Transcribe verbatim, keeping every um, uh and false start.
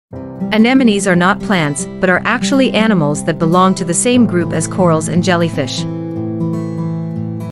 Anemones are not plants, but are actually animals that belong to the same group as corals and jellyfish.